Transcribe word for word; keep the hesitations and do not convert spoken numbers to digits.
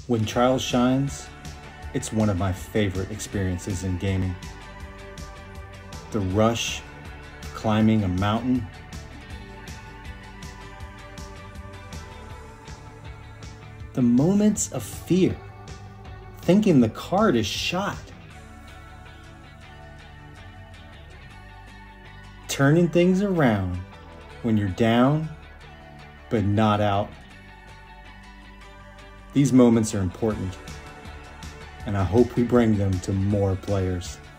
When Trials shines, it's one of my favorite experiences in gaming. The rush of climbing a mountain, the moments of fear, thinking the card is shot, turning things around when you're down but not out. These moments are important, and I hope we bring them to more players.